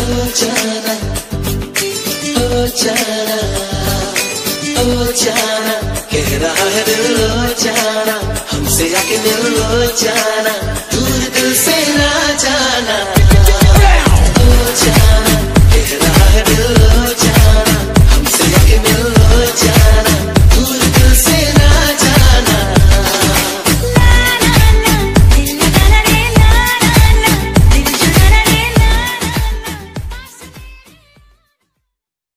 जाना, ओ जाना, ओ जाना, कह रहा है दिल ओ जाना, हमसे आके मिल ओ जाना।